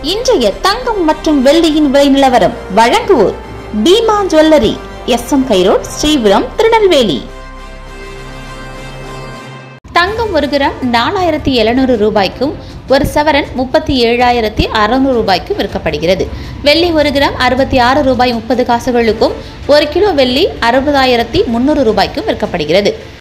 இன்றைய தங்கம் மற்றும் வெள்ளியின் விலை நிலவரம் வழங்குவோர் Bhima jewellery, SM high road, Sripuram, Tirunelveli. தங்கம் 1 கிராம் 4700 ரூபாய்க்கும், ஒரு சவரன் 37,600 ரூபாய்க்கும் விற்கப்படுகிறது. வெள்ளி 1 கிராம் 66 ரூபாய் 30 காசுகளுக்கும், 1 கிலோ வெள்ளி 60,300 ரூபாய்க்கும் விற்கப்படுகிறது.